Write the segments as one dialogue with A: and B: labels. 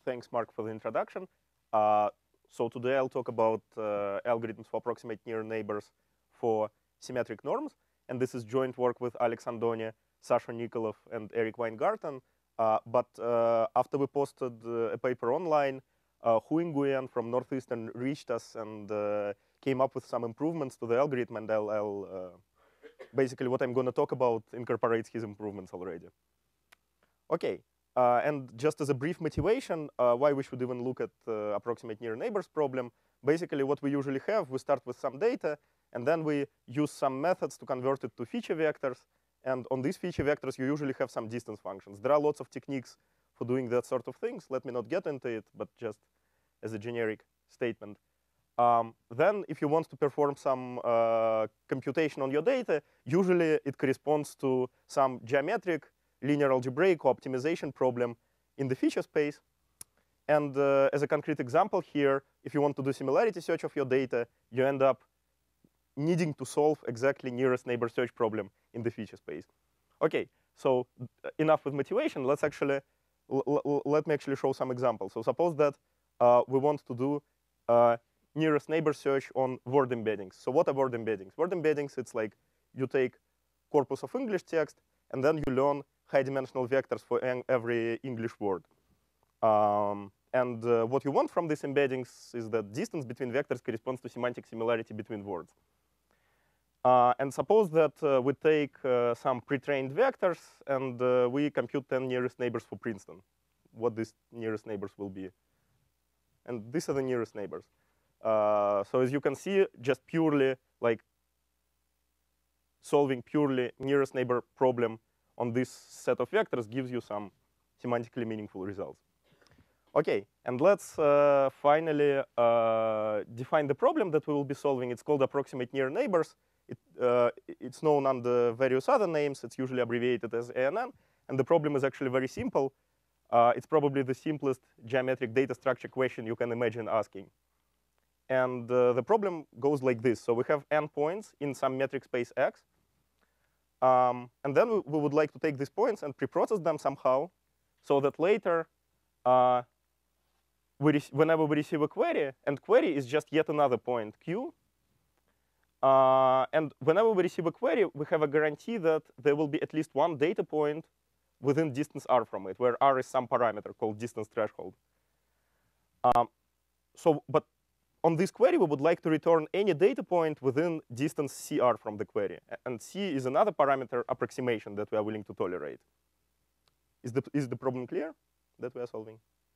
A: thanks, Mark, for the introduction. So today I'll talk about algorithms for approximate near neighbors for symmetric norms. And this is joint work with Alex Andoni, Sasha Nikolov, and Eric Weingarten. But after we posted a paper online, Hu Nguyen from Northeastern reached us and came up with some improvements to the algorithm. And basically what I'm going to talk about incorporates his improvements already. OK. And just as a brief motivation, why we should even look at approximate near neighbors problem, basically what we usually have, we start with some data, and then we use some methods to convert it to feature vectors. And on these feature vectors, you usually have some distance functions. There are lots of techniques for doing that sort of things. Let me not get into it, but just as a generic statement. Then if you want to perform some computation on your data, usually it corresponds to some geometric linear algebraic or optimization problem in the feature space. And as a concrete example here, if you want to do similarity search of your data, you end up needing to solve exactly nearest neighbor search problem in the feature space. OK, so enough with motivation. Let's actually let me actually show some examples. So suppose that we want to do nearest neighbor search on word embeddings. So what are word embeddings? Word embeddings, it's like you take corpus of English text, and then you learn high-dimensional vectors for every English word. And what you want from these embeddings is that distance between vectors corresponds to semantic similarity between words. And suppose that we take some pre-trained vectors, and we compute 10 nearest neighbors for Princeton, what these nearest neighbors will be. And these are the nearest neighbors. So as you can see, just purely like solving purely nearest neighbor problem on this set of vectors gives you some semantically meaningful results. OK, and let's finally define the problem that we will be solving. It's called approximate near neighbors. It's known under various other names. It's usually abbreviated as ANN. And the problem is actually very simple. It's probably the simplest geometric data structure question you can imagine asking. And the problem goes like this. So we have n points in some metric space X. And then we would like to take these points and preprocess them somehow so that later, whenever we receive a query, and query is just yet another point, Q. And whenever we receive a query, we have a guarantee that there will be at least one data point within distance r from it, where r is some parameter called distance threshold. But on this query, we would like to return any data point within distance cr from the query. And c is another parameter approximation that we are willing to tolerate. Is the problem clear that we are solving?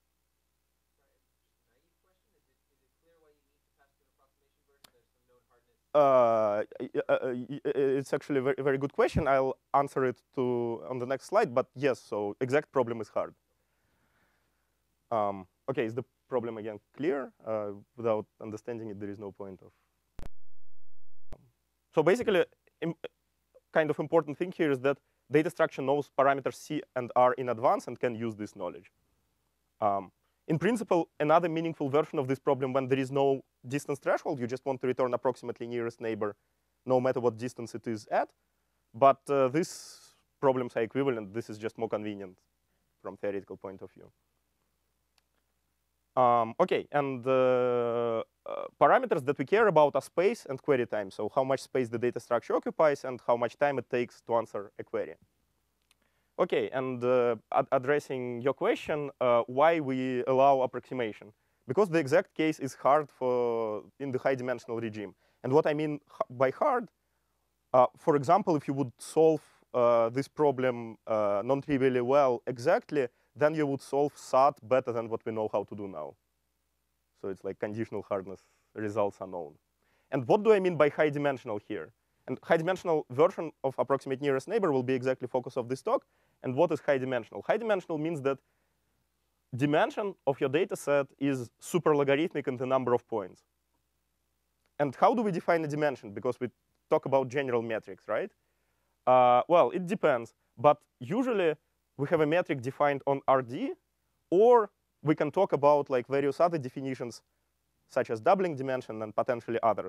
A: It's actually a very good question. I'll answer it on the next slide. But yes, so exact problem is hard. OK, is the problem again clear? Without understanding it, there is no point of. So basically, kind of important thing here is that data structure knows parameters c and r in advance and can use this knowledge. In principle, another meaningful version of this problem when there is no distance threshold, you just want to return approximately nearest neighbor, no matter what distance it is at. But these problems are equivalent. This is just more convenient from theoretical point of view. OK, and parameters that we care about are space and query time. So how much space the data structure occupies and how much time it takes to answer a query. OK, and addressing your question, why we allow approximation. Because the exact case is hard in the high-dimensional regime. And what I mean by hard, for example, if you would solve this problem non-trivially well exactly, then you would solve SAT better than what we know how to do now. So it's like conditional hardness results are known. And what do I mean by high-dimensional here? And high-dimensional version of approximate nearest neighbor will be exactly focus of this talk. And what is high-dimensional? High-dimensional means that dimension of your data set is super logarithmic in the number of points. And how do we define a dimension? Because we talk about general metrics, right? Well, it depends. But usually, we have a metric defined on RD, or we can talk about like various other definitions, such as doubling dimension and potentially others.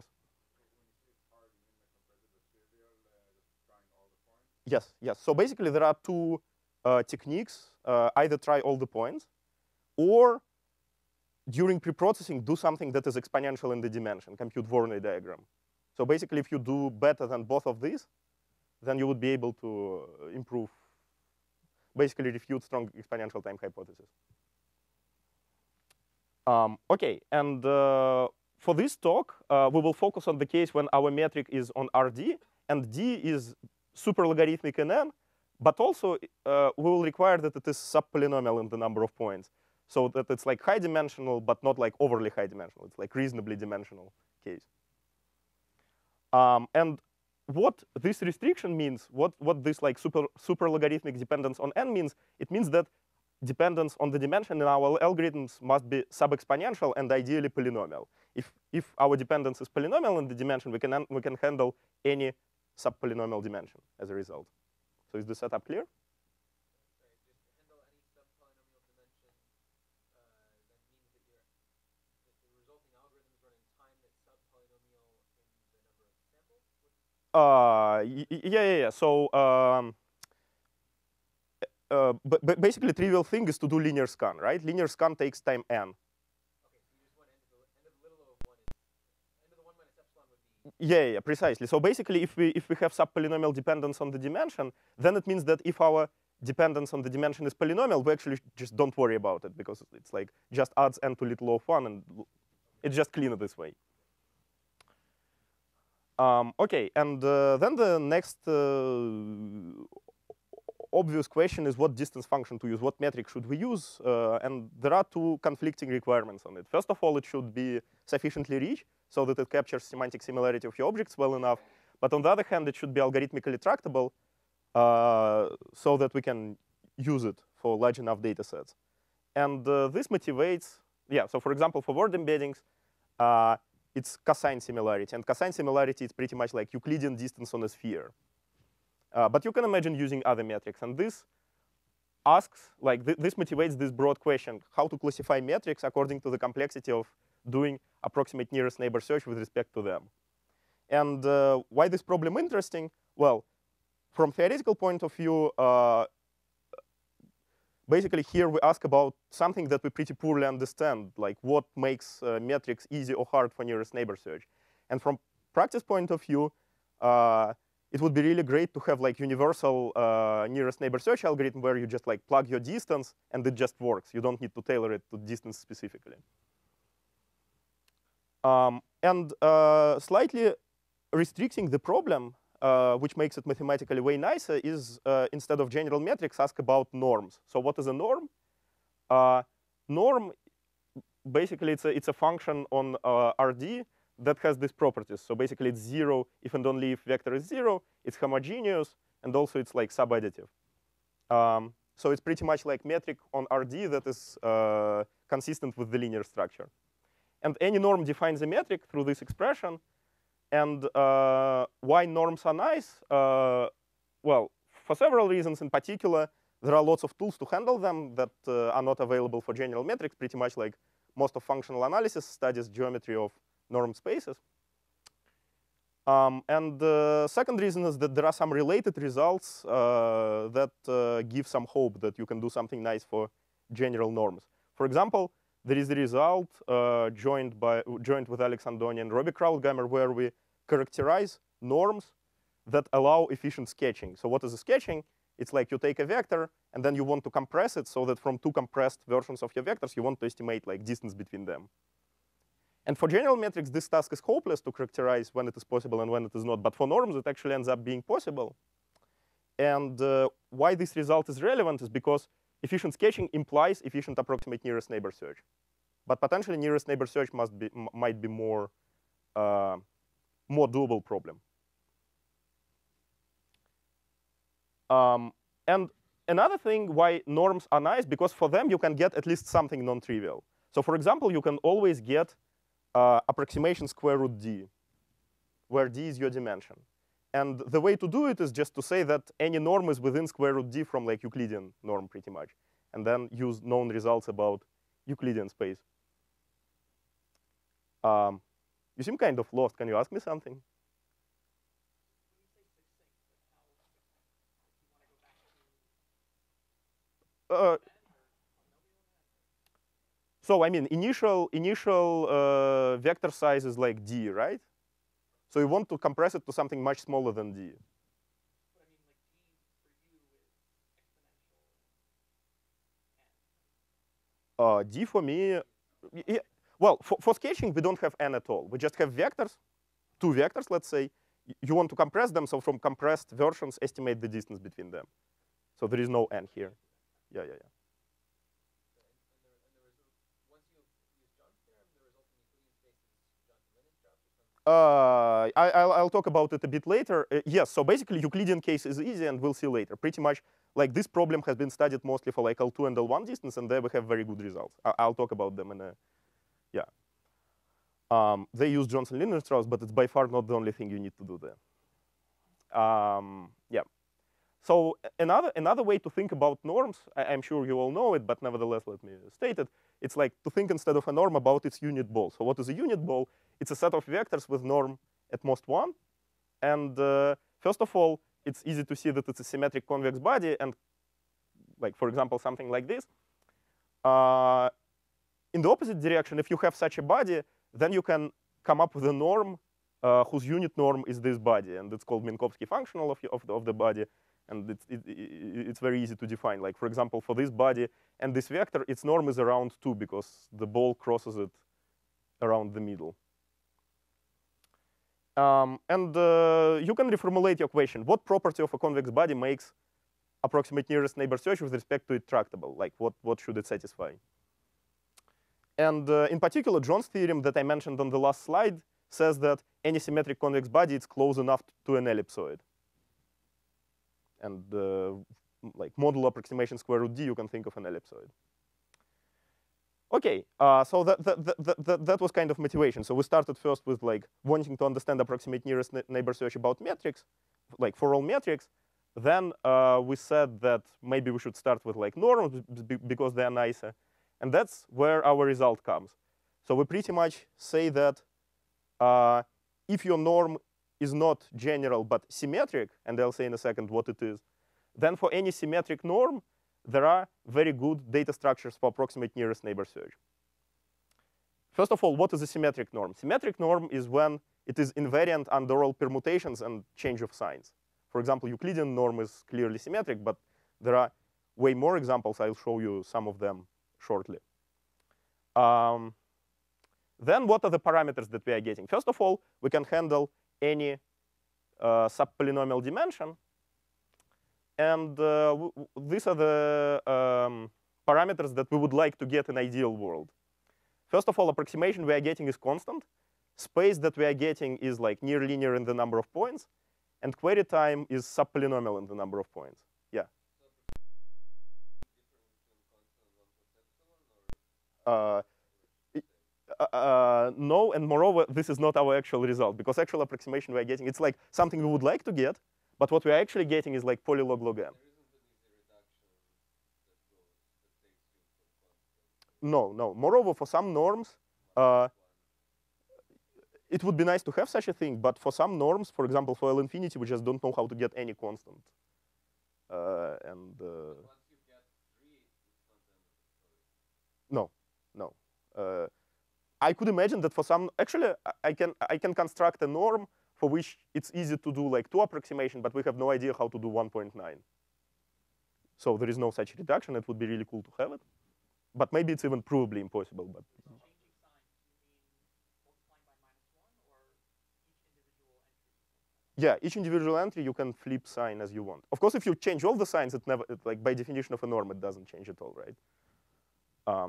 A: Yes, yes. So basically, there are two techniques. Either try all the points, or during preprocessing, do something that is exponential in the dimension, compute Voronoi diagram. So basically, if you do better than both of these, then you would be able to improve, basically refute strong exponential time hypothesis. OK, and for this talk, we will focus on the case when our metric is on RD, and D is super logarithmic in N, but also we will require that it is subpolynomial in the number of points, so that it's like high dimensional, but not like overly high dimensional. It's like reasonably dimensional case. And what this restriction means, what this like super logarithmic dependence on N means, it means that dependence on the dimension in our algorithms must be sub-exponential and ideally polynomial. If our dependence is polynomial in the dimension, we can handle any subpolynomial dimension as a result. So is the setup clear? Yeah. So but basically, trivial thing is to do linear scan, right? Linear scan takes time n. Yeah, precisely. So basically, if we have subpolynomial dependence on the dimension, then it means that if our dependence on the dimension is polynomial, we actually just don't worry about it, because it's like just adds n to little of 1, and it's just cleaner this way. OK, and then the next obvious question is what distance function to use, what metric should we use, and there are two conflicting requirements on it. First of all, it should be sufficiently rich so that it captures semantic similarity of your objects well enough. But on the other hand, it should be algorithmically tractable so that we can use it for large enough data sets. And this motivates, yeah, so for example, for word embeddings, it's cosine similarity. And cosine similarity is pretty much like Euclidean distance on a sphere. But you can imagine using other metrics. And this asks, like, this motivates this broad question, how to classify metrics according to the complexity of doing approximate nearest neighbor search with respect to them. And why this problem interesting? Well, from theoretical point of view, basically here we ask about something that we pretty poorly understand, like what makes metrics easy or hard for nearest neighbor search. And from practice point of view, it would be really great to have like universal nearest neighbor search algorithm where you just like plug your distance and it just works. You don't need to tailor it to distance specifically. And slightly restricting the problem, which makes it mathematically way nicer, is instead of general metrics, ask about norms. So what is a norm? Norm, basically, it's a function on RD that has these properties. So basically, it's 0 if and only if vector is 0. It's homogeneous, and also it's like subadditive. So it's pretty much like metric on RD that is consistent with the linear structure. And any norm defines a metric through this expression. And why norms are nice? Well, for several reasons. In particular, there are lots of tools to handle them that are not available for general metrics, pretty much like most of functional analysis studies geometry of norm spaces. And the second reason is that there are some related results that give some hope that you can do something nice for general norms. For example, there is a result joined with Alex Andoni and Robbie Krautgamer where we characterize norms that allow efficient sketching. So what is a sketching? It's like you take a vector, and then you want to compress it so that from two compressed versions of your vectors, you want to estimate like distance between them. And for general metrics, this task is hopeless to characterize when it is possible and when it is not. But for norms, it actually ends up being possible. And why this result is relevant is because efficient sketching implies efficient approximate nearest neighbor search. But potentially, nearest neighbor search might be more doable problem. And another thing why norms are nice, because for them, you can get at least something non-trivial. So for example, you can always get approximation square root d, where d is your dimension. And the way to do it is just to say that any norm is within square root d from like Euclidean norm pretty much, and then use known results about Euclidean space. You seem kind of lost. Can you ask me something? So I mean, initial vector size is like D, right? So you want to compress it to something much smaller than D. D for me, yeah. Well, for sketching, we don't have n at all. We just have vectors, 2 vectors, let's say. You want to compress them, so from compressed versions, estimate the distance between them. So there is no n here. Yeah. I'll talk about it a bit later. Yes, so basically Euclidean case is easy, and we'll see later. Pretty much, like this problem has been studied mostly for like L2 and L1 distance, and there we have very good results. I'll talk about them in a, yeah. They use Johnson-Lindner-Strauss, but it's by far not the only thing you need to do there. Yeah. So another way to think about norms, I'm sure you all know it, but nevertheless, let me state it. It's like to think instead of a norm about its unit ball. So what is a unit ball? It's a set of vectors with norm at most 1. And first of all, it's easy to see that it's a symmetric convex body. And like, for example, something like this. In the opposite direction, if you have such a body, then you can come up with a norm whose unit norm is this body. And it's called Minkowski functional of the body. And it's very easy to define. Like, for example, for this body and this vector, its norm is around 2 because the ball crosses it around the middle. You can reformulate your question. What property of a convex body makes approximate nearest neighbor search with respect to it tractable? Like, what should it satisfy? And in particular, John's theorem that I mentioned on the last slide says that any symmetric convex body is close enough to an ellipsoid. And like modulo approximation square root d, you can think of an ellipsoid. OK, so that was kind of motivation. So we started first with like wanting to understand approximate nearest neighbor search about metrics, like for all metrics. Then we said that maybe we should start with like norms because they are nicer. And that's where our result comes. So we pretty much say that if your norm is not general but symmetric, and I'll say in a second what it is, then for any symmetric norm, there are very good data structures for approximate nearest neighbor search. First of all, what is a symmetric norm? Symmetric norm is when it is invariant under all permutations and change of signs. For example, Euclidean norm is clearly symmetric, but there are way more examples. I'll show you some of them shortly. Then what are the parameters that we are getting? First of all, we can handle any subpolynomial dimension. And these are the parameters that we would like to get in ideal world. First of all, approximation we are getting is constant. Space that we are getting is like near linear in the number of points. And query time is subpolynomial in the number of points. Yeah. No, and moreover, this is not our actual result, because actual approximation we are getting, it's like something we would like to get, but what we are actually getting is like polylog log n. No. Moreover, for some norms, it would be nice to have such a thing, but for some norms, for example, for L infinity, we just don't know how to get any constant. No. I could imagine that for some, actually, I can construct a norm for which it's easy to do like 2 approximation, but we have no idea how to do 1.9. So there is no such reduction. It would be really cool to have it. But maybe it's even provably impossible. But yeah, each individual entry you can flip sign as you want. Of course, if you change all the signs, like by definition of a norm, it doesn't change at all, right?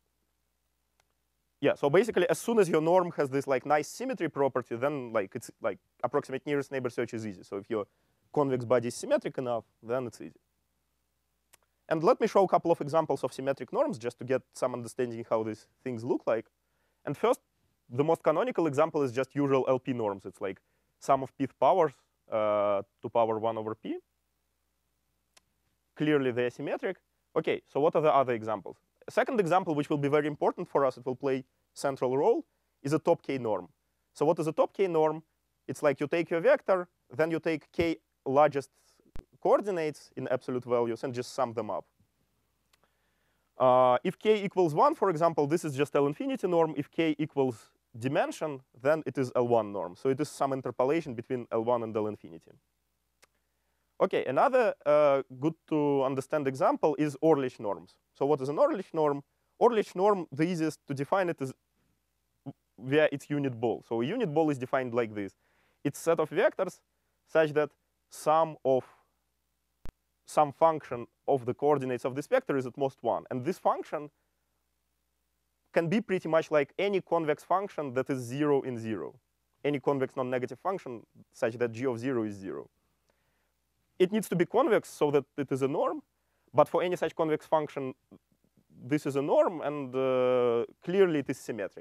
A: Yeah, so basically, as soon as your norm has this like nice symmetry property, then like it's like approximate nearest neighbor search is easy. So if your convex body is symmetric enough, then it's easy. And let me show a couple of examples of symmetric norms just to get some understanding how these things look like. And first, the most canonical example is just usual LP norms. It's like sum of pth powers to power 1 over p. Clearly, they're symmetric. OK, so what are the other examples? A second example, which will be very important for us, it will play central role, is a top k norm. So what is a top k norm? It's like you take your vector, then you take k largest coordinates in absolute values and just sum them up. If k equals 1, for example, this is just L infinity norm. If k equals dimension, then it is L1 norm. So it is some interpolation between L1 and L infinity. OK, another good to understand example is Orlish norms. So what is an Orlish norm? Orlish norm, the easiest to define it is via its unit ball. So a unit ball is defined like this. It's a set of vectors such that sum of some function of the coordinates of this vector is at most 1. And this function can be pretty much like any convex function that is 0 in 0. Any convex non-negative function such that g of 0 is 0. It needs to be convex so that it is a norm. But for any such convex function, this is a norm. And clearly, it is symmetric.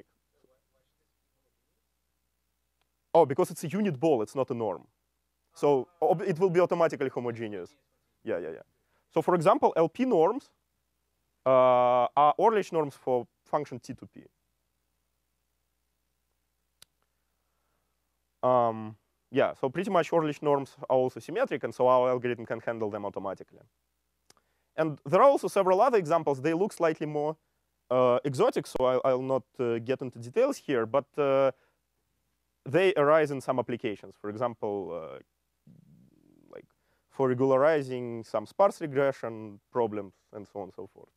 A: Oh, because it's a unit ball. It's not a norm. So it will be automatically homogeneous. Yeah. So for example, LP norms are Orlish norms for function T to P. Yeah, so pretty much Orlish norms are also symmetric, and so our algorithm can handle them automatically. And there are also several other examples. They look slightly more exotic, so I'll not get into details here, but they arise in some applications. For example, like for regularizing some sparse regression problems and so on and so forth.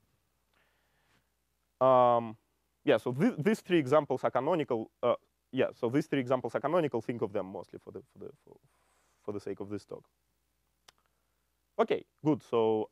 A: Yeah, so these three examples are canonical. Yeah, so these three examples are canonical. Think of them mostly for the sake of this talk. OK, good. So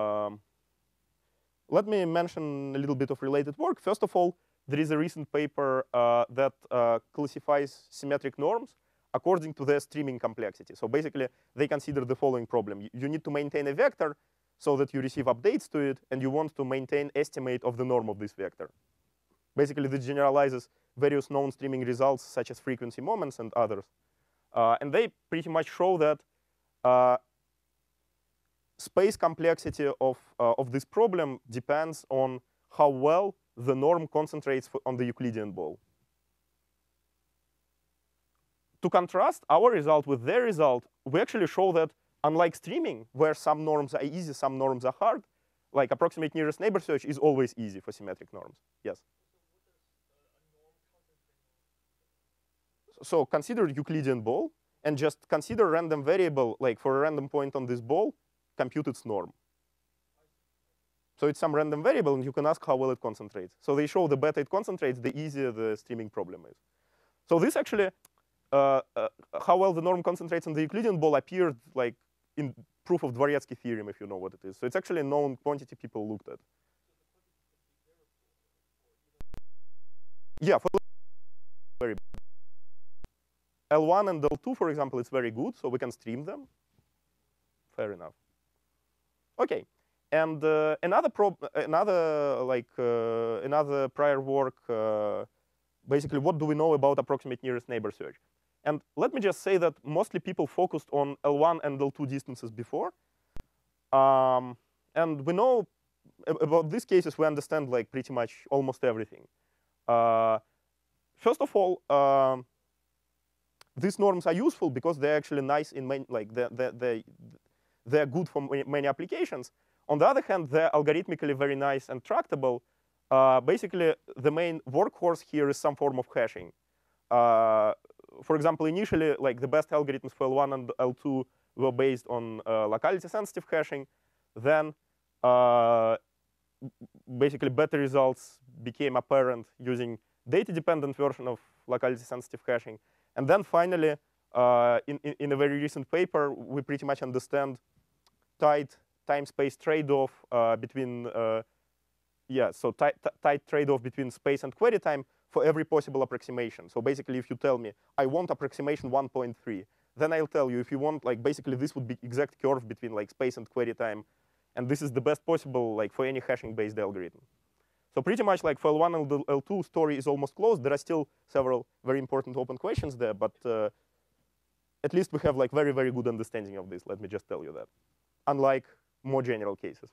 A: let me mention a little bit of related work. First of all, there is a recent paper that classifies symmetric norms according to their streaming complexity. So basically, they consider the following problem. You need to maintain a vector so that you receive updates to it, and you want to maintain estimate of the norm of this vector. Basically, this generalizes various known streaming results, such as frequency moments and others. And they pretty much show that space complexity of this problem depends on how well the norm concentrates on the Euclidean ball. To contrast our result with their result, we actually show that unlike streaming, where some norms are easy, some norms are hard, like approximate nearest neighbor search is always easy for symmetric norms. Yes? So consider Euclidean ball, and just consider random variable, like for a random point on this ball, compute its norm. So it's some random variable, and you can ask how well it concentrates. So they show the better it concentrates, the easier the streaming problem is. So this actually, how well the norm concentrates on the Euclidean ball appeared like in proof of Dvoretzky theorem, if you know what it is. So it's actually a known quantity people looked at. Yeah, for very L1 and L2, for example, it's very good, so we can stream them. Fair enough. OK. And another prior work, basically, what do we know about approximate nearest neighbor search? And let me just say that mostly people focused on L1 and L2 distances before. And we know about these cases, we understand like pretty much almost everything. First of all, these norms are useful because they're actually nice in many, like they're good for many applications. On the other hand, they're algorithmically very nice and tractable. Basically, the main workhorse here is some form of hashing. For example, initially, like the best algorithms for L1 and L2 were based on locality-sensitive hashing. Then, basically, better results became apparent using data-dependent version of locality-sensitive hashing. And then finally, in a very recent paper, we pretty much understand tight time-space trade-off between, tight trade-off between space and query time for every possible approximation. So basically, if you tell me, I want approximation 1.3, then I'll tell you, if you want, like, basically, this would be exact curve between, like, space and query time. And this is the best possible, like, for any hashing-based algorithm. So pretty much, like, for L1 and L2, story is almost closed. There are still several very important open questions there. But at least we have, like, very, very good understanding of this. Let me just tell you that, unlike more general cases.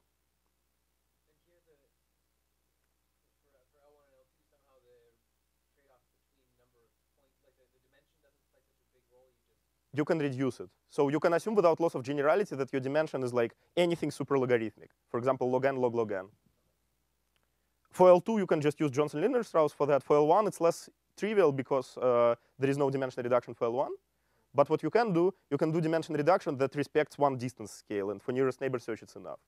A: You can reduce it. So you can assume without loss of generality that your dimension is like anything super logarithmic. For example, log n, log log n. For L2, you can just use Johnson linear Strauss for that. For L1, it's less trivial because there is no dimension reduction for L1. But what you can do dimension reduction that respects one distance scale. And for nearest neighbor search, it's enough.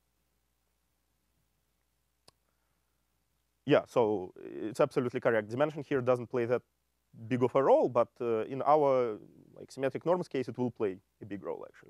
A: Yeah, so it's absolutely correct. Dimension here doesn't play that big of a role, but in our symmetric norms case, it will play a big role, actually.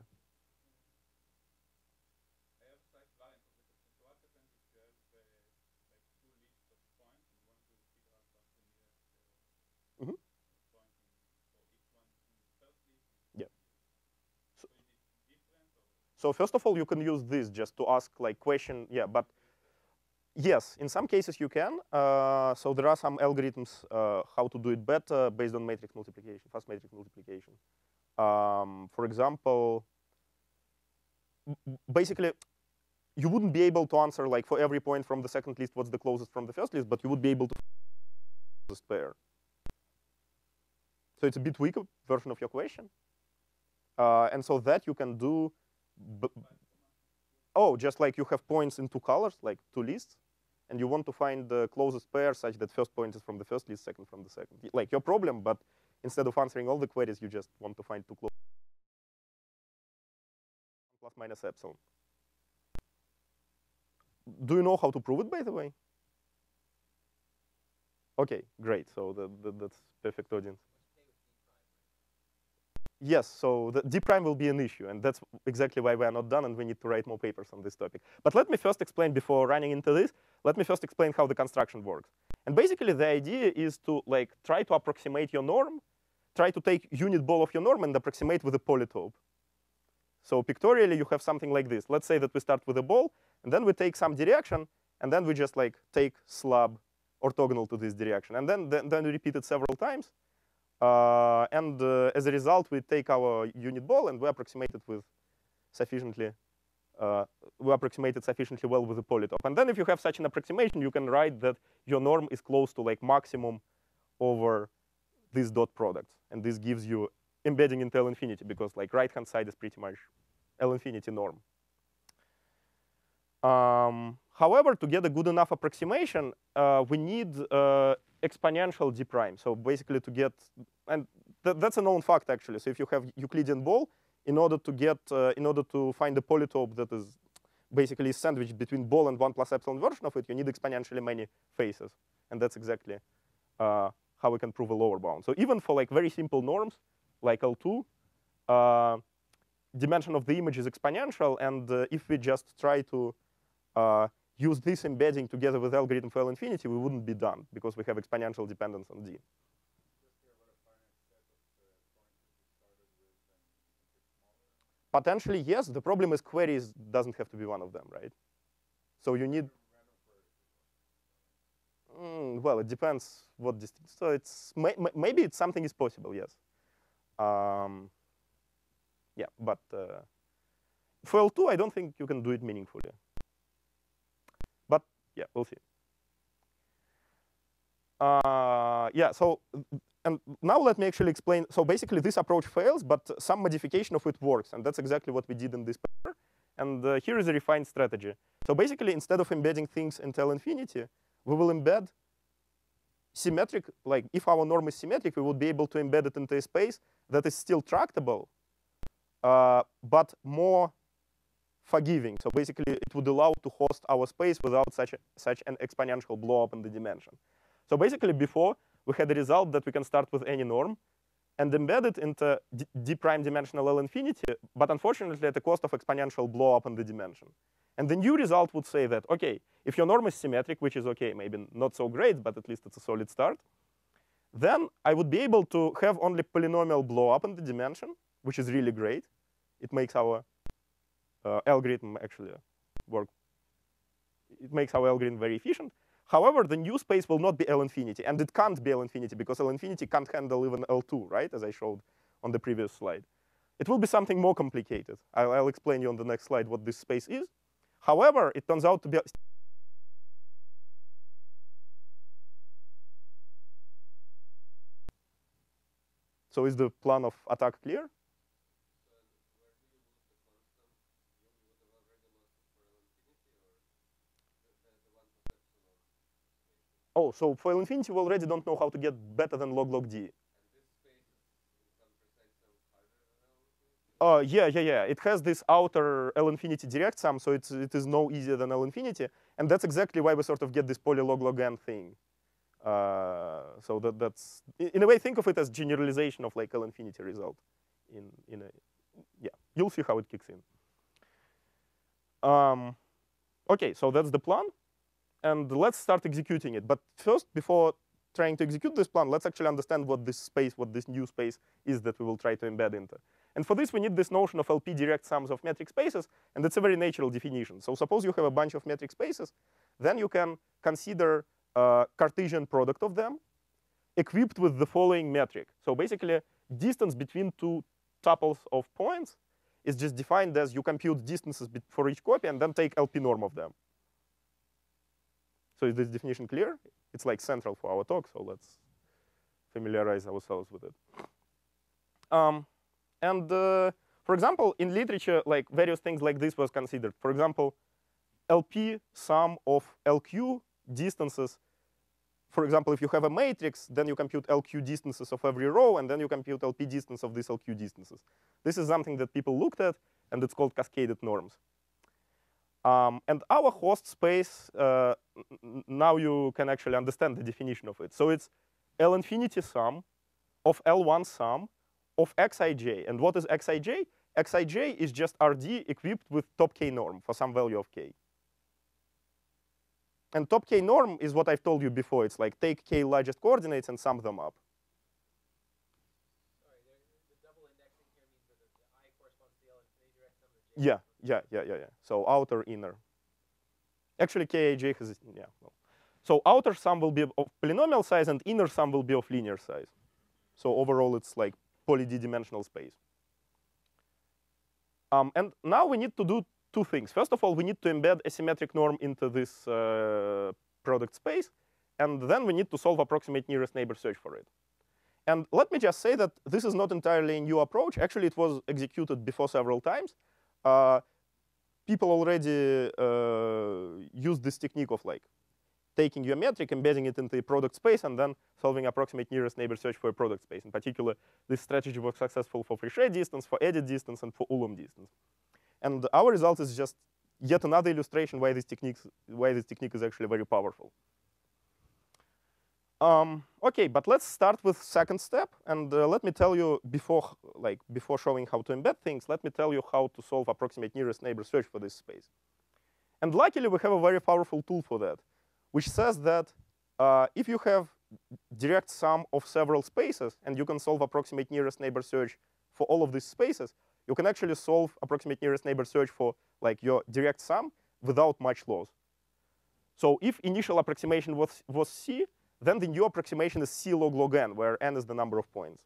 A: So first of all, you can use this just to ask question. Yeah, but yes, in some cases you can. So there are some algorithms how to do it better based on matrix multiplication, fast matrix multiplication. For example, basically, you wouldn't be able to answer for every point from the second list what's the closest from the first list, but you would be able to find the closest pair. So it's a bit weaker version of your question. And so that you can do. Just you have points in two colors, like two lists, and you want to find the closest pair such that first point is from the first list, second from the second. Like your problem, but instead of answering all the queries, you just want to find two close plus minus epsilon. Do you know how to prove it, by the way? OK, great. So that's perfect audience. Yes, so the D prime will be an issue, and that's exactly why we are not done, and we need to write more papers on this topic. But let me first explain, before running into this, let me first explain how the construction works. And basically, the idea is to try to approximate your norm, try to take unit ball of your norm and approximate with a polytope. So pictorially, you have something like this. Let's say that we start with a ball, and then we take some direction, and then we just take slab orthogonal to this direction, and then we repeat it several times. As a result, we take our unit ball and we approximate it with sufficiently. We approximate it sufficiently well with a polytope. And then, if you have such an approximation, you can write that your norm is close to maximum over these dot products, and this gives you embedding into L infinity because right-hand side is pretty much L infinity norm. However, to get a good enough approximation, we need exponential D prime. So basically, to get, and that's a known fact actually. So if you have Euclidean ball, in order to find a polytope that is basically sandwiched between ball and 1 plus epsilon version of it, you need exponentially many faces, and that's exactly how we can prove a lower bound. So even for very simple norms like L2, dimension of the image is exponential, and if we just try to use this embedding together with algorithm for L infinity, we wouldn't be done because we have exponential dependence on D. Potentially, yes. The problem is queries doesn't have to be one of them, right? So you need. Well, it depends what distance. So it's maybe it's something is possible, yes. Yeah, but for L2, I don't think you can do it meaningfully. But yeah, we'll see. Yeah, so and now let me actually explain. So basically, this approach fails, but some modification of it works, and that's exactly what we did in this paper. And here is a refined strategy. So basically, instead of embedding things into L infinity, we will embed symmetric. Like if our norm is symmetric, we would be able to embed it into a space that is still tractable, but more forgiving. So basically, it would allow to host our space without such an exponential blow up in the dimension. So basically, before, we had the result that we can start with any norm and embed it into D prime dimensional L infinity, but unfortunately, at the cost of exponential blow up in the dimension. And the new result would say that, OK, if your norm is symmetric, which is OK, maybe not so great, but at least it's a solid start, then I would be able to have only polynomial blow up in the dimension, which is really great. It makes our algorithm actually work. It makes our algorithm very efficient. However, the new space will not be L infinity, and it can't be L infinity because L infinity can't handle even L2, right, as I showed on the previous slide. It will be something more complicated. I'll explain you on the next slide what this space is. However, it turns out to be. So is the plan of attack clear? Oh, so for L infinity, we already don't know how to get better than log D. Yeah. It has this outer L infinity direct sum, so it is no easier than L infinity, and that's exactly why we sort of get this polylog log n thing. So that's in a way, think of it as generalization of like L infinity result. Yeah, you'll see how it kicks in. Okay, so that's the plan, and let's start executing it. But first, before trying to execute this plan, let's actually understand what this space, what this new space is that we will try to embed into. And for this, we need this notion of LP direct sums of metric spaces, and it's a very natural definition. So suppose you have a bunch of metric spaces, then you can consider a Cartesian product of them equipped with the following metric. So basically, distance between two tuples of points is just defined as you compute distances for each copy and then take LP norm of them. So is this definition clear? It's like central for our talk, so let's familiarize ourselves with it. For example, in literature, like various things like this was considered. For example, LP sum of LQ distances. For example, if you have a matrix, then you compute LQ distances of every row, and then you compute LP distance of these LQ distances. This is something that people looked at, and it's called cascaded norms. And our host space, now you can actually understand the definition of it. So it's L infinity sum of L1 sum of xij. And what is xij? Xij is just RD equipped with top k norm for some value of k. And top k norm is what I've told you before. It's like take k largest coordinates and sum them up.
B: Sorry, the double indexing here means that the I corresponds to the L infinity direct sum of j.
A: Yeah. So outer, inner. Actually, Kij has, yeah. Well. So outer sum will be of polynomial size, and inner sum will be of linear size. So overall, it's like poly-d-dimensional space. And now we need to do two things. First of all, we need to embed a symmetric norm into this product space, and then we need to solve approximate nearest neighbor search for it. And let me just say that this is not entirely a new approach. Actually, it was executed before several times. People already used this technique of like taking your metric, embedding it into a product space, and then solving approximate nearest neighbor search for a product space. In particular, this strategy was successful for Frichet distance, for edit distance, and for Ulam distance. And our result is just yet another illustration why this technique is actually very powerful. OK, but let's start with second step. And let me tell you, before showing how to embed things, let me tell you how to solve approximate nearest neighbor search for this space. And luckily, we have a very powerful tool for that, which says that if you have direct sum of several spaces, and you can solve approximate nearest neighbor search for all of these spaces, you can actually solve approximate nearest neighbor search for like your direct sum without much loss. So if initial approximation was C, then the new approximation is C log n, where n is the number of points.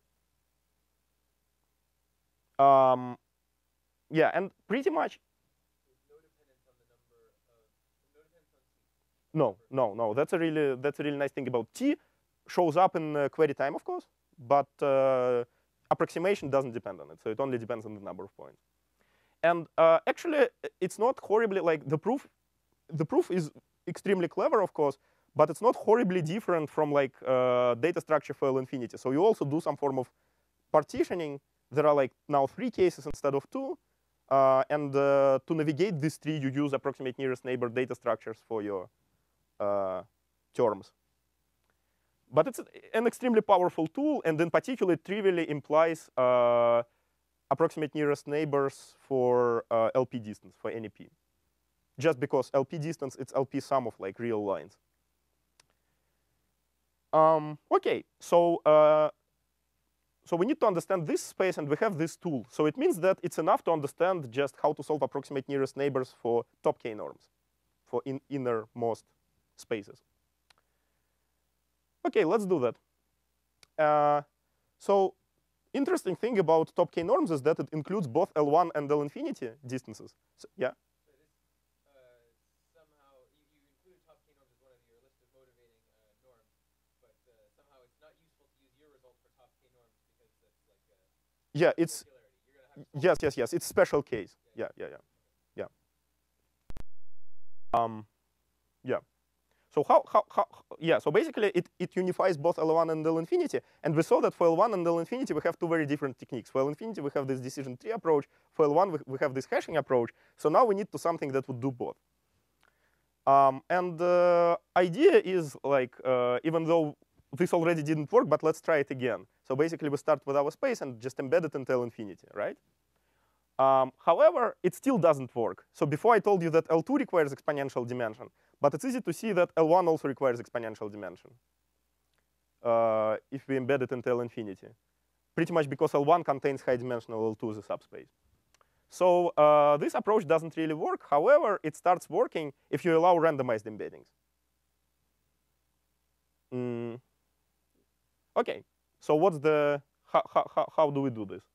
A: Yeah, and pretty much.
B: No dependence on the number of. No dependence on C.
A: No. That's a really nice thing about T. Shows up in query time, of course, but approximation doesn't depend on it. So it only depends on the number of points. And actually, it's not horribly like the proof. The proof is extremely clever, of course, but it's not horribly different from like data structure for L infinity. So you also do some form of partitioning. There are like now 3 cases instead of 2. And to navigate these 3, you use approximate nearest neighbor data structures for your terms. But it's an extremely powerful tool, and in particular, it trivially implies approximate nearest neighbors for LP distance, for NEP. Just because LP distance, it's LP sum of like real lines. OK, so we need to understand this space, and we have this tool. So it means that it's enough to understand just how to solve approximate nearest neighbors for top k norms, for innermost spaces. OK, let's do that. So interesting thing about top k norms is that it includes both L1 and L infinity distances. So, yeah?
B: So this somehow, you include top k norms as one of your list of motivating norms, but somehow it's not useful to use your result for top k norms because that's like a
A: yeah, it's yes. It's special case. Yeah. So so basically it unifies both L1 and L infinity. And we saw that for L1 and L infinity, we have two very different techniques. For L infinity, we have this decision tree approach. For L1, we have this hashing approach. So now we need to something that would do both. And the idea is like, even though this already didn't work, but let's try it again. So basically, we start with our space and just embed it into L infinity, right? However, it still doesn't work. So before I told you that L2 requires exponential dimension, but it's easy to see that L1 also requires exponential dimension if we embed it into L infinity. Pretty much because L1 contains high-dimensional L2 as a subspace. So this approach doesn't really work. However, it starts working if you allow randomized embeddings. OK, so what's the how do we do this?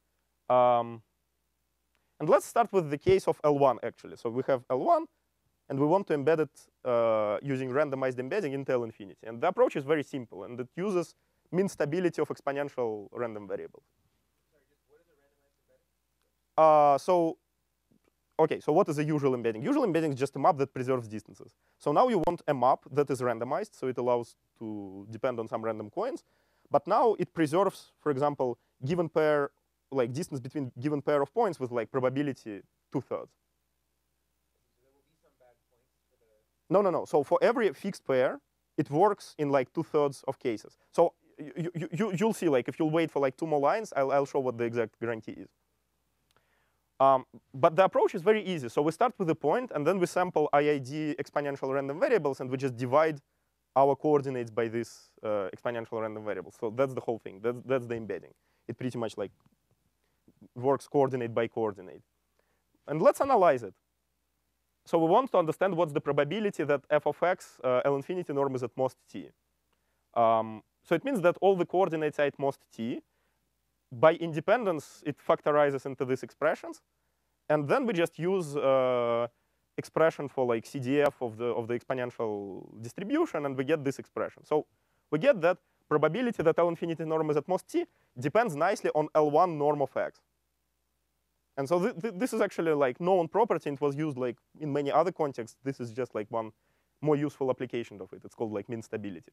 A: And let's start with the case of L1, actually. So we have L1, and we want to embed it using randomized embedding into L infinity. And the approach is very simple, and it uses mean stability of exponential random variables.
B: Sorry, just what is a randomized embedding?
A: So what is a usual embedding? Usual embedding is just a map that preserves distances. So now you want a map that is randomized, so it allows to depend on some random coins. But now it preserves, for example, given pair, like distance between given pair of points with like probability 2/3.
B: So there will be some bad points for the.
A: No. So for every fixed pair, it works in like 2/3 of cases. So you'll see, like if you'll wait for like 2 more lines, I'll show what the exact guarantee is. But the approach is very easy. So we start with a point, and then we sample IID exponential random variables, and we just divide our coordinates by this exponential random variable. So that's the whole thing. That's the embedding. It pretty much like works coordinate by coordinate. And let's analyze it. So we want to understand what's the probability that f of x L infinity norm is at most t. So it means that all the coordinates are at most t. By independence, it factorizes into these expressions. And then we just use expression for like CDF of the exponential distribution, and we get this expression. So we get that probability that L infinity norm is at most t depends nicely on L1 norm of x. And so this is actually like known property, and it was used like in many other contexts. This is just like one more useful application of it. It's called like mean stability.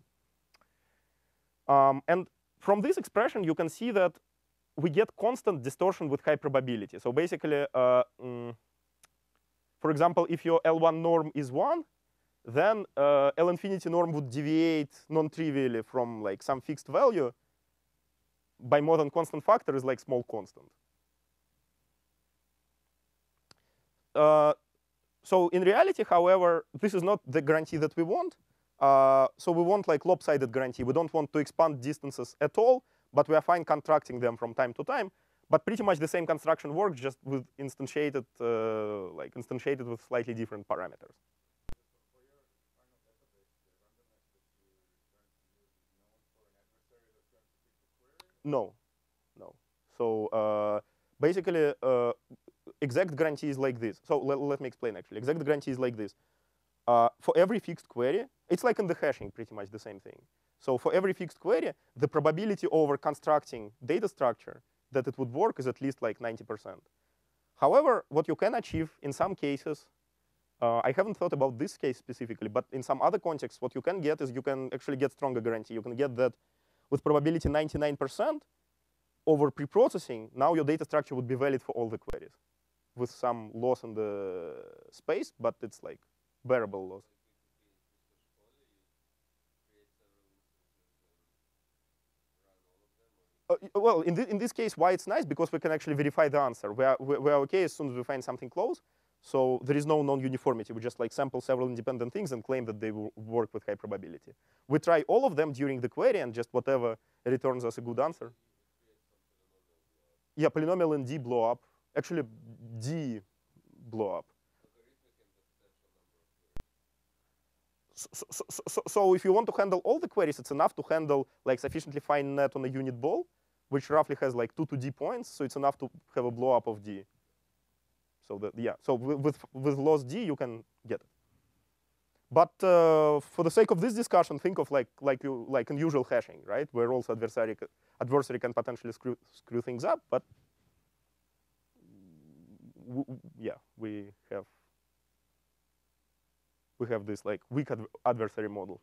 A: And from this expression, you can see that we get constant distortion with high probability. So basically, for example, if your L1 norm is 1, then L infinity norm would deviate non-trivially from like some fixed value by more than constant factor is like small constant. So in reality, however, this is not the guarantee that we want. So we want like lopsided guarantee. We don't want to expand distances at all, but we are fine contracting them from time to time. But pretty much the same construction works, just with instantiated with slightly different parameters.
B: For your final database, the randomness that you're going to use is known for an adversary that's going to pick the query?
A: No. So basically, exact guarantee is like this. So let me explain, actually. Exact guarantee is like this. For every fixed query, it's like in the hashing, pretty much the same thing. So for every fixed query, the probability over constructing data structure that it would work is at least like 90%. However, what you can achieve in some cases, I haven't thought about this case specifically, but in some other contexts, what you can get is you can actually get stronger guarantee. You can get that with probability 99% over preprocessing, now your data structure would be valid for all the queries with some loss in the space, but it's like bearable loss. Well, in this case, why it's nice? Because we can actually verify the answer. We're OK as soon as we find something close. So there is no non-uniformity. We just like sample several independent things and claim that they will work with high probability. We try all of them during the query, and just whatever returns us a good answer. Yeah, polynomial in D blow up. Actually, D blow up. So if you want to handle all the queries, it's enough to handle like sufficiently fine net on a unit ball, which roughly has like 2 to D points. So it's enough to have a blow up of D. So that, yeah, so with loss D, you can get it. But for the sake of this discussion, think of like unusual hashing, right? Where also adversary can potentially screw things up. But yeah, we have. we have this like weak adversary model.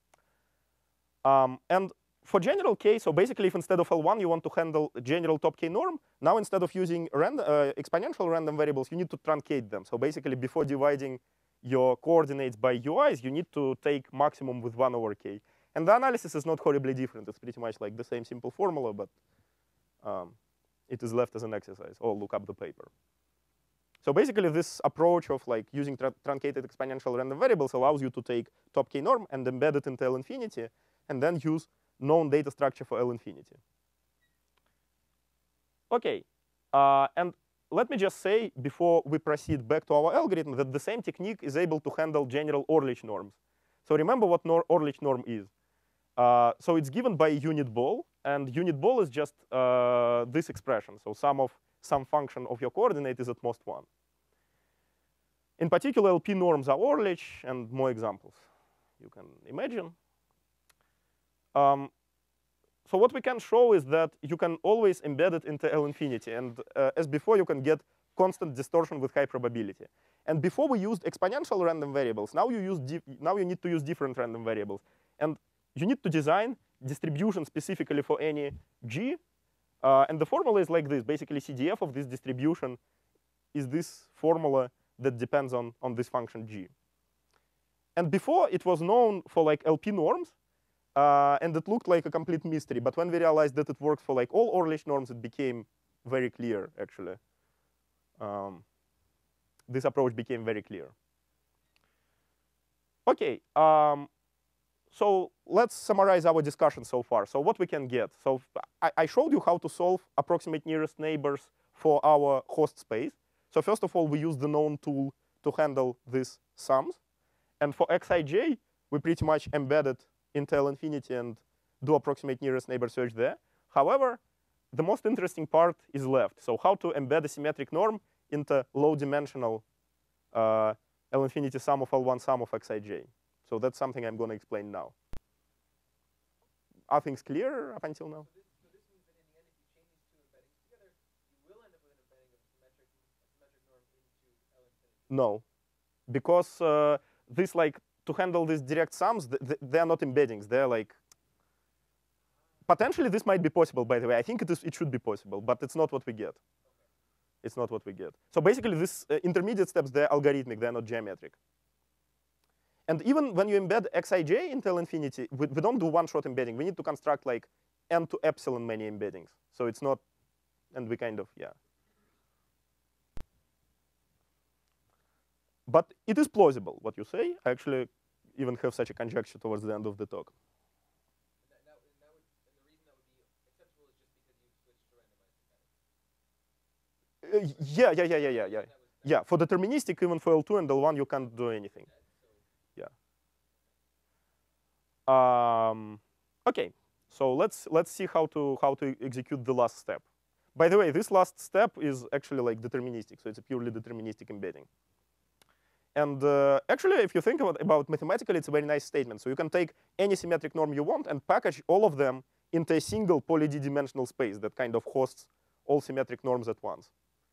A: And for general K, so basically if instead of L1 you want to handle general top K norm, now instead of using exponential random variables, you need to truncate them. So basically before dividing your coordinates by UIs, you need to take maximum with 1 over K. And the analysis is not horribly different. It's pretty much like the same simple formula, but it is left as an exercise, or look up the paper. So basically this approach of like using truncated exponential random variables allows you to take top K norm and embed it into L infinity, and then use known data structure for L infinity. OK, and let me just say before we proceed back to our algorithm that the same technique is able to handle general Orlich norms. So remember what Orlich norm is. So it's given by a unit ball, and unit ball is just this expression. So some function of your coordinate is at most 1. In particular, LP norms are Orlich, and more examples you can imagine. So what we can show is that you can always embed it into L infinity. And as before, you can get constant distortion with high probability. And before we used exponential random variables, now you need to use different random variables. And you need to design distribution specifically for any G. And the formula is like this. Basically, CDF of this distribution is this formula that depends on this function G. And before, it was known for like LP norms. And it looked like a complete mystery. But when we realized that it works for like all Orlich norms, it became very clear, actually. This approach became very clear. OK, so let's summarize our discussion so far. So what we can get. So I showed you how to solve approximate nearest neighbors for our host space. So first of all, we use the known tool to handle these sums. And for Xij, we pretty much embedded into L infinity and do approximate nearest neighbor search there. However, the most interesting part is left. So how to embed a symmetric norm into low-dimensional L infinity sum of L1 sum of Xij. So that's something I'm going to explain now. Are things clear up until now?
B: So this means that in the end, if you chain these two embeddings together, you will end up with an embedding of a symmetric norm into L infinity.
A: No, because this like to handle these direct sums, they are not embeddings. They're like potentially this might be possible. By the way, I think it should be possible, but it's not what we get. Okay. It's not what we get. So basically, these intermediate steps, they're algorithmic. They're not geometric. And even when you embed Xij into L infinity, we don't do one-shot embedding. We need to construct like n to epsilon many embeddings. So it's not, and we kind of, yeah. But it is plausible, what you say. I actually even have such a conjecture towards the end of the talk.
B: And the reason that would be acceptable is just because you switched to randomized embedding.
A: Yeah. For deterministic, even for L2 and L1, you can't do anything. Yeah. OK, so let's see how to execute the last step. By the way, this last step is actually like deterministic, so it's a purely deterministic embedding. And actually, if you think about mathematically, it's a very nice statement. So you can take any symmetric norm you want and package all of them into a single poly-d-dimensional space that kind of hosts all symmetric norms at once.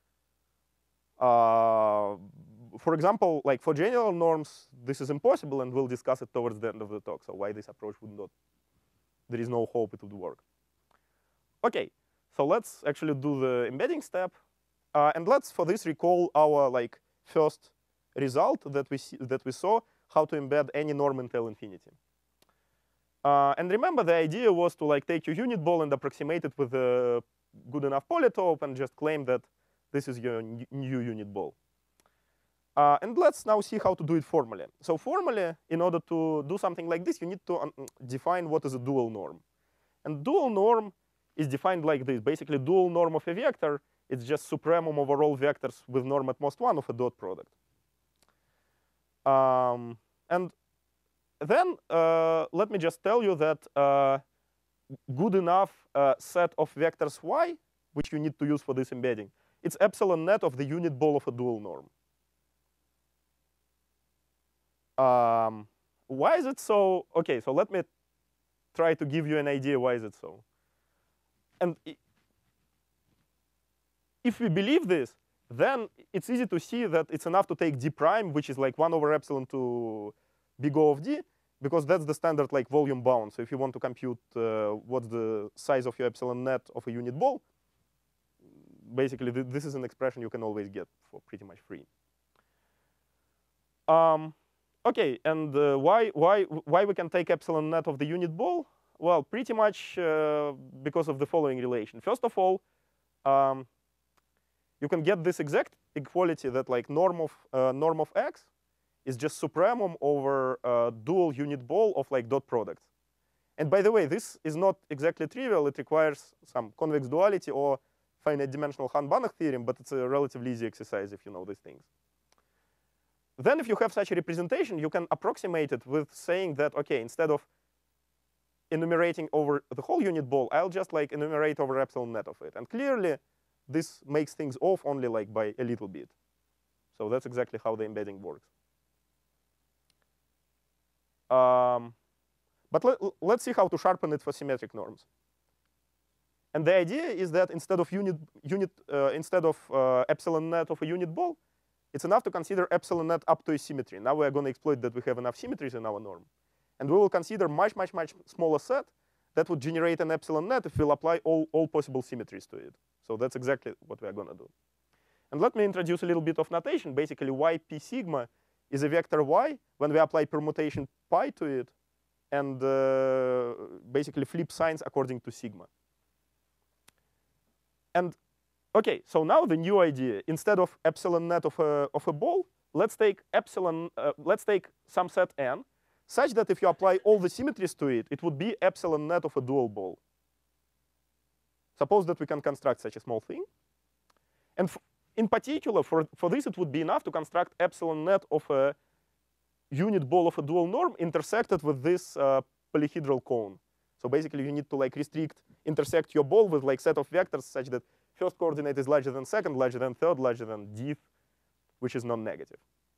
A: For example, like for general norms, this is impossible, and we'll discuss it towards the end of the talk. So why this approach would not? There is no hope it would work. OK, so let's actually do the embedding step, and let's for this recall our like first result that we saw how to embed any norm into L infinity. And remember, the idea was to like take your unit ball and approximate it with a good enough polytope and just claim that this is your new unit ball. And let's now see how to do it formally. So formally, in order to do something like this, you need to define what is a dual norm. And dual norm is defined like this. Basically, dual norm of a vector, it's just supremum over all vectors with norm at most 1 of a dot product. And then let me just tell you that good enough set of vectors y, which you need to use for this embedding, it's epsilon net of the unit ball of a dual norm. Why is it so? OK, so let me try to give you an idea why is it so. And if we believe this, then it's easy to see that it's enough to take d prime, which is like 1 over epsilon to big O of d, because that's the standard like volume bound. So if you want to compute what's the size of your epsilon net of a unit ball, basically this is an expression you can always get for pretty much free. OK, and why we can take epsilon net of the unit ball? Well, pretty much because of the following relation. First of all, you can get this exact equality that like norm of x is just supremum over dual unit ball of like dot products. And by the way, this is not exactly trivial. It requires some convex duality or finite dimensional Hahn-Banach theorem, but it's a relatively easy exercise if you know these things. Then if you have such a representation, you can approximate it with saying that, OK, instead of enumerating over the whole unit ball, I'll just like enumerate over epsilon net of it. And clearly, this makes things off only like by a little bit. So that's exactly how the embedding works. But let's see how to sharpen it for symmetric norms. And the idea is that instead of epsilon net of a unit ball, it's enough to consider epsilon net up to a symmetry. Now we are going to exploit that we have enough symmetries in our norm. And we will consider much smaller set that would generate an epsilon net if we'll apply all possible symmetries to it. So that's exactly what we are going to do. And let me introduce a little bit of notation. Basically, y p sigma is a vector y when we apply permutation pi to it and basically flip signs according to sigma. And OK, so now the new idea, instead of epsilon net of a ball, let's take some set n, such that if you apply all the symmetries to it, it would be epsilon net of a dual ball. Suppose that we can construct such a small thing. And in particular, for this, it would be enough to construct epsilon net of a unit ball of a dual norm intersected with this polyhedral cone. So basically, you need to like intersect your ball with like set of vectors such that first coordinate is larger than second, larger than third, larger than dth, which is non-negative.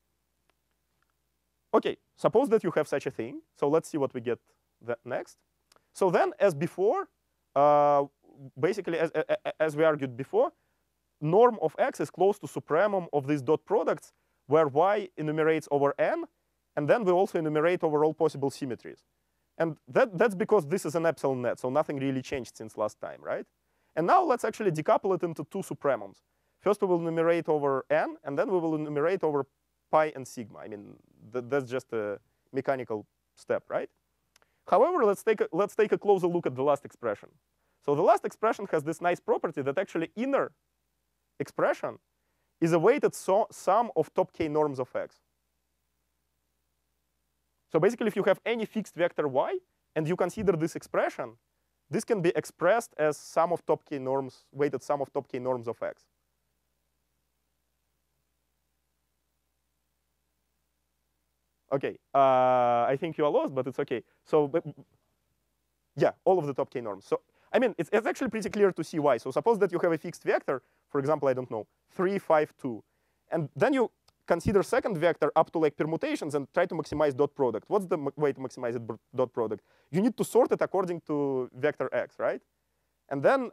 A: OK, suppose that you have such a thing. So let's see what we get next. So then, as before, basically, as we argued before, norm of x is close to supremum of these dot products, where y enumerates over n, and then we also enumerate over all possible symmetries. And that's because this is an epsilon net, so nothing really changed since last time, right? And now let's actually decouple it into two supremums. First, we will enumerate over n, and then we will enumerate over pi and sigma. I mean, that's just a mechanical step, right? However, let's take a closer look at the last expression. So the last expression has this nice property that actually inner expression is a weighted sum of top k norms of x. So basically, if you have any fixed vector y, and you consider this expression, this can be expressed as sum of top k norms, weighted sum of top k norms of x. OK, I think you are lost, but it's OK. So yeah, all of the top k norms. So I mean, it's actually pretty clear to see why. So suppose that you have a fixed vector, for example, I don't know, 3, 5, 2. And then you consider second vector up to like permutations and try to maximize dot product. What's the way to maximize dot product? You need to sort it according to vector x, right? And then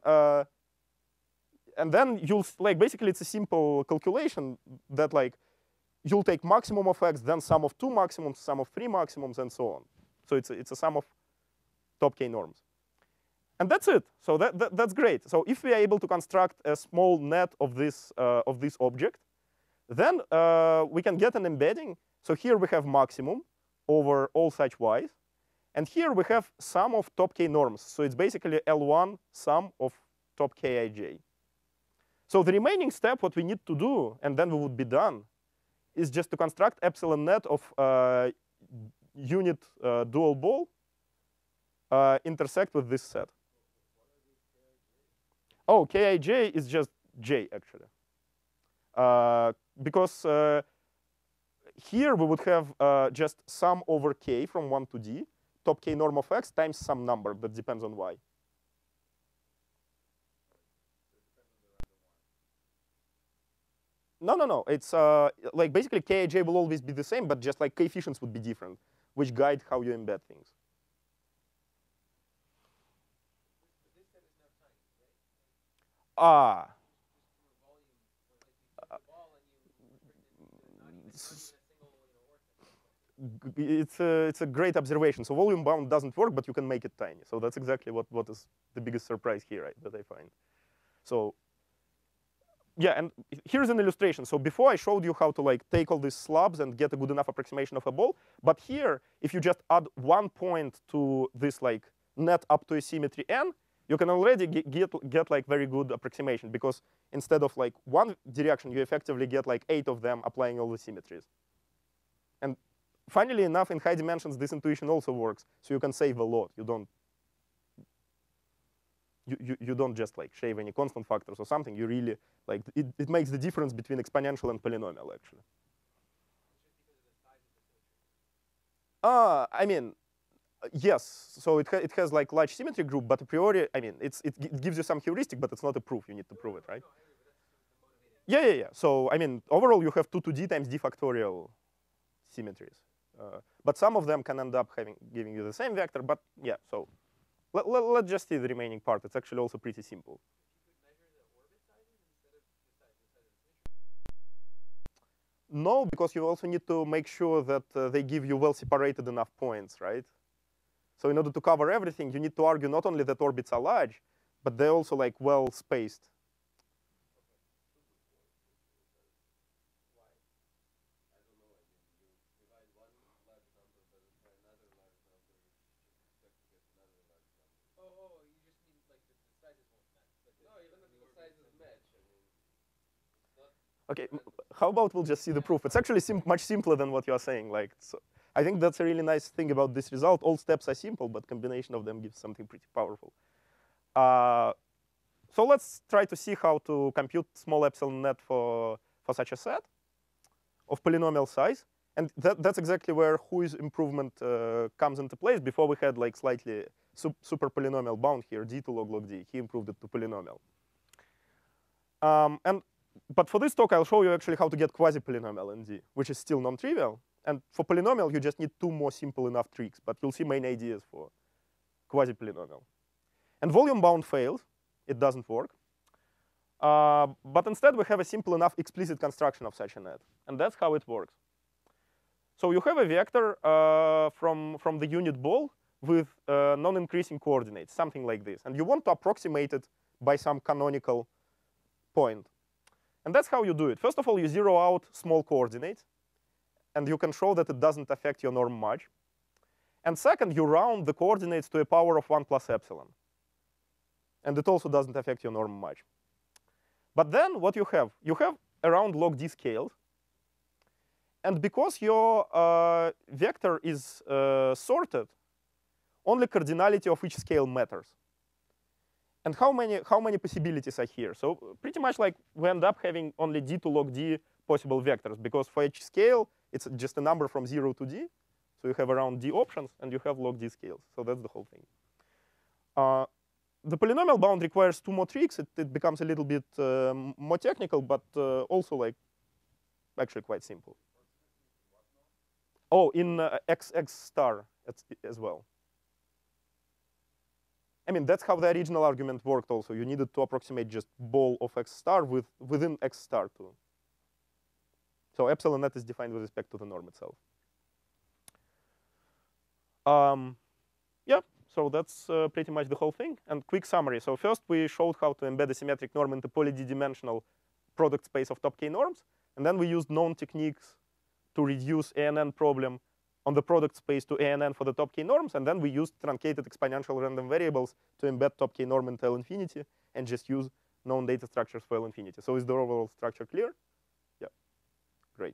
A: you'll like basically it's a simple calculation that like you'll take maximum of x, then sum of 2 maximums, sum of 3 maximums, and so on. So it's a sum of top k norms. And that's it. So that's great. So if we are able to construct a small net of this object, then we can get an embedding. So here we have maximum over all such y's. And here we have sum of top k norms. So it's basically L1 sum of top kij. So the remaining step, what we need to do, and then we would be done, is just to construct epsilon net of unit dual ball intersect with this set. Oh, kij is just j, actually. Because here we would have just sum over k from 1 to d, top k norm of x times some number that depends on y. No. It's like basically kij will always be the same, but just like coefficients would be different, which guide how you embed things. it's a great observation. So volume bound doesn't work, but you can make it tiny. So that's exactly what is the biggest surprise here, right, that I find. So yeah, and here's an illustration. So before I showed you how to like take all these slabs and get a good enough approximation of a ball. But here, if you just add 1 point to this like net up to a symmetry n, you can already get like very good approximation, because instead of like one direction, you effectively get like 8 of them applying all the symmetries. And funnily enough, in high dimensions, this intuition also works. So you can save a lot. You don't just like shave any constant factors or something. You really like it makes the difference between exponential and polynomial actually. I mean, yes. So it has like large symmetry group, but a priori, I mean, it gives you some heuristic, but it's not a proof. You need to prove it, right? Yeah. So I mean, overall, you have 2 to d times d factorial symmetries, but some of them can end up giving you the same vector. But yeah, so. Let's just see the remaining part. It's actually also pretty simple. No, because you also need to make sure that they give you well-separated enough points, right? So in order to cover everything, you need to argue not only that orbits are large, but they're also like well-spaced. Okay, how about we'll just see the proof? It's actually much simpler than what you are saying. Like, so I think that's a really nice thing about this result. All steps are simple, but combination of them gives something pretty powerful. So let's try to see how to compute small epsilon net for such a set of polynomial size. And that's exactly where Hui's improvement comes into place. Before we had like slightly super polynomial bound here, d to log d. He improved it to polynomial. But for this talk, I'll show you actually how to get quasi-polynomial in D, which is still non-trivial. And for polynomial, you just need 2 more simple enough tricks. But you'll see main ideas for quasi-polynomial. And volume bound fails. It doesn't work. But instead, we have a simple enough explicit construction of such a net. And that's how it works. So you have a vector from the unit ball with non-increasing coordinates, something like this. And you want to approximate it by some canonical point. And that's how you do it. First of all, you zero out small coordinates. And you can show that it doesn't affect your norm much. And second, you round the coordinates to a power of 1 plus epsilon. And it also doesn't affect your norm much. But then what you have around log d scales. And because your vector is sorted, only cardinality of each scale matters. And how many possibilities are here? So pretty much like we end up having only d to log d possible vectors, because for each scale, it's just a number from 0 to d. So you have around d options, and you have log d scales. So that's the whole thing. The polynomial bound requires 2 more tricks. It becomes a little bit more technical, but also like actually quite simple. Oh, in x star as well. I mean, that's how the original argument worked also. You needed to approximate just ball of x star within x star too. So epsilon net is defined with respect to the norm itself. Yeah, so that's pretty much the whole thing. And quick summary. So first, we showed how to embed a symmetric norm into poly-d-dimensional product space of top k norms. And then we used known techniques to reduce ANN problem on the product space to ANN for the top k norms. And then we used truncated exponential random variables to embed top k norm into L infinity and just use known data structures for L infinity. So is the overall structure clear? Yeah, great.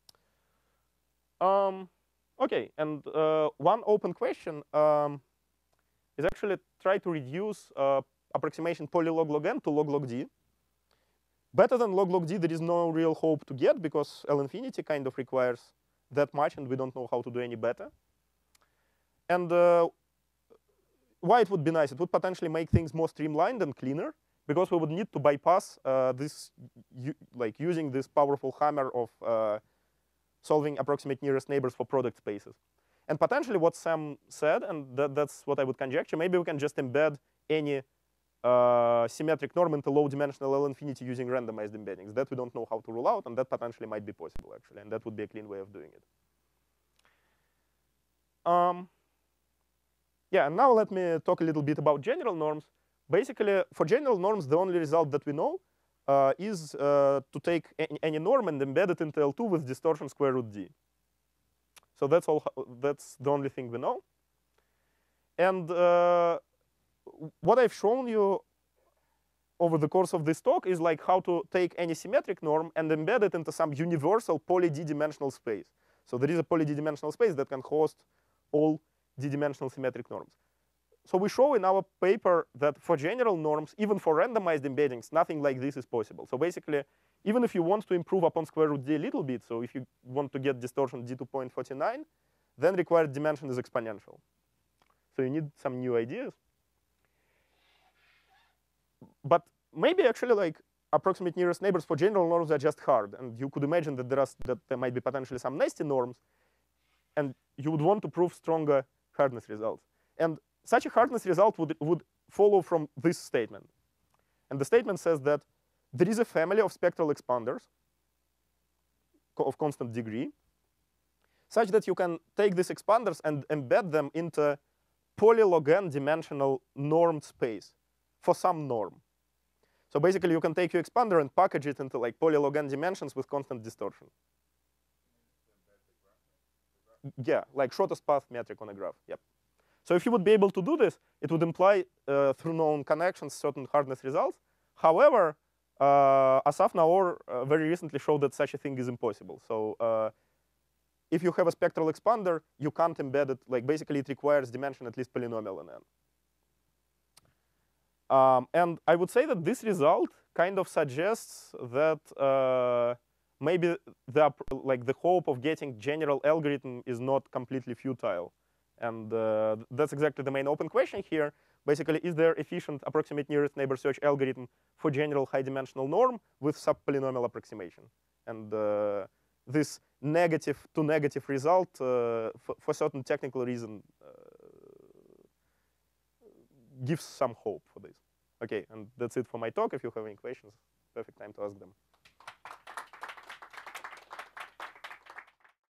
A: OK, and one open question is actually try to reduce approximation polylog log n to log d. Better than log d, there is no real hope to get, because L infinity kind of requires that much, and we don't know how to do any better. And why it would be nice? It would potentially make things more streamlined and cleaner, because we would need to bypass this, like using this powerful hammer of solving approximate nearest neighbors for product spaces. And potentially what Sam said, and that's what I would conjecture, maybe we can just embed any symmetric norm into low-dimensional L infinity using randomized embeddings. That we don't know how to rule out, and that potentially might be possible, actually. And that would be a clean way of doing it. yeah, and now let me talk a little bit about general norms. Basically, for general norms, the only result that we know is to take any norm and embed it into L2 with distortion square root d. So that's all. That's the only thing we know. And what I've shown you over the course of this talk is like how to take any symmetric norm and embed it into some universal poly d-dimensional space. So there is a poly d-dimensional space that can host all d-dimensional symmetric norms. So we show in our paper that for general norms, even for randomized embeddings, nothing like this is possible. So basically, even if you want to improve upon square root d a little bit, so if you want to get distortion d to 0.49, then required dimension is exponential. So you need some new ideas. But maybe actually like approximate nearest neighbors for general norms are just hard. And you could imagine that there might be potentially some nasty norms. And you would want to prove stronger hardness results. And such a hardness result would follow from this statement. And the statement says that there is a family of spectral expanders of constant degree, such that you can take these expanders and embed them into polylog n dimensional normed space for some norm. So basically, you can take your expander and package it into like polylog n dimensions with constant distortion. Yeah, like shortest path metric on a graph. Yep. So if you would be able to do this, it would imply through known connections certain hardness results. However, Asaf Naor very recently showed that such a thing is impossible. So if you have a spectral expander, you can't embed it. Like basically, it requires dimension at least polynomial in n. And I would say that this result kind of suggests that maybe the hope of getting general algorithm is not completely futile. And that's exactly the main open question here. Basically, is there efficient approximate nearest neighbor search algorithm for general high-dimensional norm with sub-polynomial approximation? And this negative to negative result, for certain technical reason, gives some hope for this. OK, and that's it for my talk. If you have any questions, perfect time to ask them.